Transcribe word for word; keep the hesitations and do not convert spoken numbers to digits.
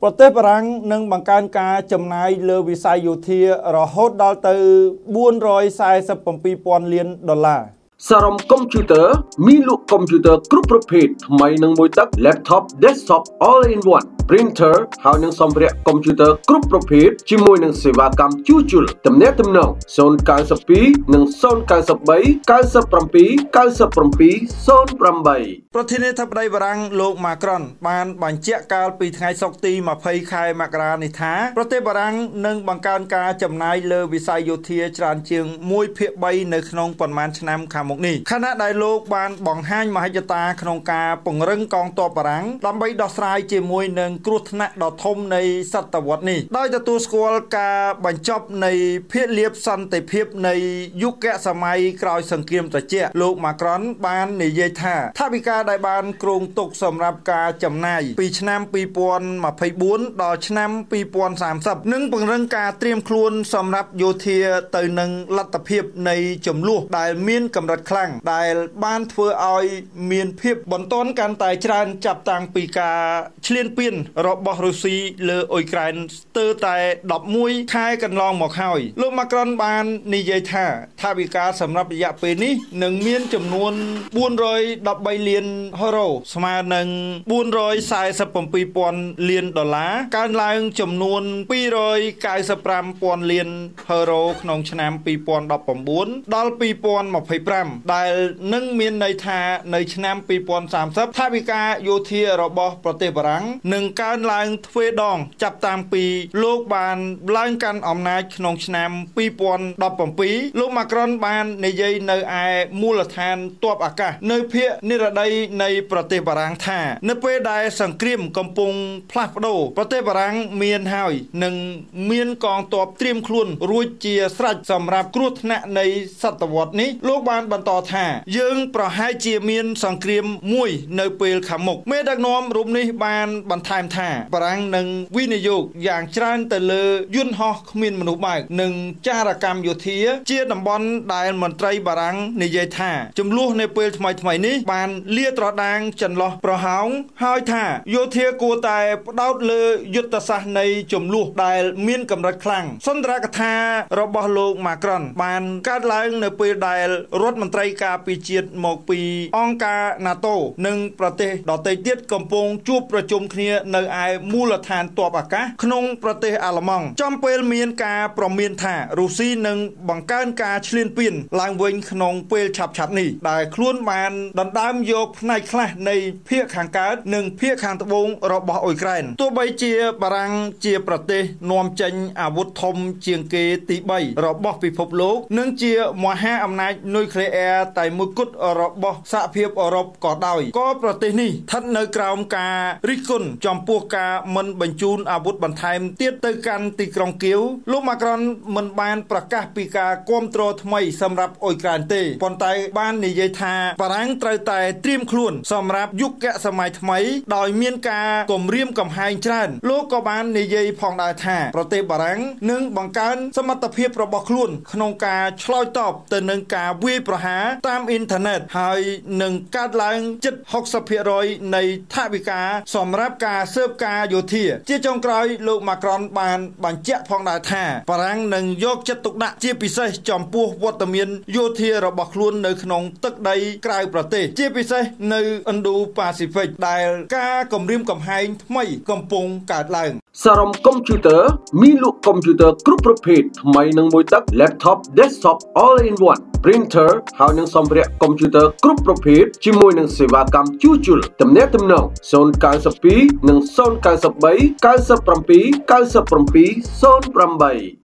ប្រទេសបារាំងនឹងបង្កើនការចំណាយលើវិស័យយោធារហូតដល់ទៅbốn trăm bốn mươi bảyពាន់លានដុល្លារសារ៉ុំកុំព្យូទ័រមានលក់កុំព្យូទ័រគ្រប់ប្រភេទថ្មីនឹងមួយទឹក laptop desktop all in one printer ហើយនឹងសម្ភារៈកុំព្យូទ័រគ្រប់ប្រភេទជាមួយនឹងសេវាកម្មជួសជុលទំនាក់ទំនងศูนย์ เก้า สอง និងศูนย์ เก้า สาม เก้า เจ็ด เจ็ด เก้า เจ็ด ศูนย์ แปดប្រធានាធិបតីបារាំងលោកម៉ាក្រុនបានបញ្ជាក់កាលពីថ្ងៃសុក្រទី20ខែមករានេះថាប្រទេសបារាំងនឹងបង្កើនការចំណាយលើវិស័យយោធាច្រើនជាងមួយភាគបីនៅក្នុងប៉ុន្មានឆ្នាំខាងមុខនេះខណៈដែលលោកបានបង្ហាញមហិច្ឆតាក្នុងការពង្រឹងកងទ័ពបារាំងដើម្បីដោះស្រាយជាមួយនឹងគ្រោះថ្នាក់ដ៏ធំនៃសតវត្សនេះដោយទទួលស្គាល់ការបញ្ចប់នៃភាគលាភសន្តិភាពនៃយុគសម័យក្រោយសង្គ្រាមត្រជាក់លោកម៉ាក្រុនបាននិយាយថាថវិកាដែលបានគ្រោងទុកសម្រាប់ការចំណាយពីឆ្នាំពីរពាន់ម្ភៃបួនដល់ឆ្នាំពីរពាន់សាមសិបនិងពង្រឹងការត្រៀមខ្លួនសម្រាប់យោធាទៅនឹងលទ្ធភាពនៃចំនួនដែលមានកម្រិតខ្លាំងដែលបានធ្វើឲ្យមានភាពបន្ទាន់កាន់តែច្រើនចាប់តាំងពីការឈ្លានពានរបស់រុស្ស៊ីលើអ៊ុយក្រែនស្ទើរតែដប់មួយខែកន្លងមកហើយលោកម៉ាក្រុនបាននិយាយថាថវិកាសម្រាប់រយៈពេលនេះនឹងមានចំនួនbốn trăm mười baលានហូរ៉ូស្មើនឹងbốn trăm bốn mươi bảyពាន់លានដុល្លារកើនឡើងចំនួនtwo hundred ninety-fiveពាន់លានហូរ៉ូក្នុងឆ្នាំពីរពាន់ដប់ប្រាំបួនដល់ពីរពាន់ម្ភៃប្រាំដែលនឹងមានន័យថានៅឆ្នាំពីរពាន់សាមសិបថវិកាយោធារបស់ប្រទេសបារាំងនឹងកើនឡើងទ្វេដងចាប់តាំងពីលោកបានឡើងកាន់អំណាចក្នុងឆ្នាំពីរពាន់ដប់ប្រាំពីរលោកម៉ាក្រុនបាននិយាយនៅឯមូលដ្ឋានទ័ពអាកាសនៅភាគនិរតីនៃប្រទេសបារាំងថានៅពេលដែលសង្គ្រាមកំពុងផ្លាស់ប្ដូរប្រទេសបារាំងមានហើយនឹងមានកងទ័ពត្រៀមខ្លួនរួចជាស្រេចសម្រាប់គ្រោះថ្នាក់នៃសតវត្សនេះលោកបានបន្តថាយើងប្រហែលជាមានសង្គ្រាមមួយនៅពេលខាងមុខមេដឹកនាំរូបនេះបានបន្ថែមថាបារាំងនឹងវិនិយោគយ៉ាងច្រើនទៅលើយន្តហោះគ្មានមនុស្សបើកនិងចារកម្មយោធាជាតំបន់ដែលមន្ត្រីបារាំងនិយាយថាចំនួននៅពេលថ្មីថ្មីនេះបានលាត្រដាងចន្លោះប្រហោងហើយថាយោធាគួរតែផ្ដោតលើយុទ្ធសាស្ត្រនៃចំនួនដែលមានកម្រិតខ្លាំងសន្ទរកថារបស់លោកម៉ាក្រុនបានកើតឡើងនៅពេលដែលរដ្ឋមន្ត្រីការពារជាតិមកពីអង្គការ NATO និងប្រទេសដទៃទៀតកំពុងជួបប្រជុំគ្នានៅឯមូលដ្ឋានទ័ពអាកាសក្នុងប្រទេសអាល្លឺម៉ង់ចំពេលមានការប្រមានថារុស្ស៊ីនឹងបង្កើនការឈ្លានពានឡើងវិញក្នុងពេលឆាប់ៗនេះដែលខ្លួនបានដណ្ដើមយកផ្នែកខ្លះនៃភាគខាងកើតនិងភាគខាងត្បូងរបស់អ៊ុយក្រែនទោះបីជាបារាំងជាប្រទេសនាំចេញអាវុធធំជាងគេទីបីរបស់ពិភពលោកនិងជាមហាអំណាចនុយក្លេអ៊ែរតែមួយគត់របស់សហភាពអឺរ៉ុបក៏ដោយក៏ប្រទេសនេះស្ថិតនៅក្រោមការរិះគន់ចំពោះការមិនបញ្ជូនអាវុធបន្ថែមទៀតទៅកាន់ទីក្រុងគៀវលោកម៉ាក្រុនមិនបានប្រកាសពីការគាំទ្រថ្មីសម្រាប់អ៊ុយក្រែនទេប៉ុន្តែបាននិយាយថាបារាំងត្រូវតែត្រៀមខ្លួនសម្រាប់យុគសម័យថ្មីដោយមានការគំរាមកំហែងច្រើនលោកក៏បាននិយាយផងដែរថាប្រទេសបារាំងនឹងបង្កើនសមត្ថភាពរបស់ខ្លួនក្នុងការឆ្លើយតបទៅនឹងការវាយប្រហារតាមអ៊ីនធឺណិតហើយនឹងកើតឡើងជិតหกสิบភាគរយនៃថវិកាសម្រាប់ការស៊ើបការយោធាជាចុងក្រោយលោកម៉ាក្រុនបានបញ្ជាក់ផងដែរថាបារាំងនឹងយកចិត្តទុកដាក់ជាពិសេសចំពោះវត្តមានយោធារបស់ខ្លួននៅក្នុងទឹកដីក្រៅប្រទេសជាពិសេសនៅឥណ្ឌូប៉ាស៊ីហ្វិកដែលការគំរាមកំហែងថ្មីកំពុងកើតឡើងសារ៉ុំកុំព្យូទ័រមានលក់កុំព្យូទ័រគ្រប់ប្រភេទថ្មីនឹងមួយទឹក laptop desktop all in one printer ហើយនឹងសម្ភារៈកុំព្យូទ័រគ្រប់ប្រភេទជាមួយនឹងសេវាកម្មជួសជុលទំនាក់ទំនងศูนย์ เก้า สอง និងศูนย์ เก้า สาม เก้า เจ็ด เจ็ด เจ็ด เจ็ด ศูนย์ แปด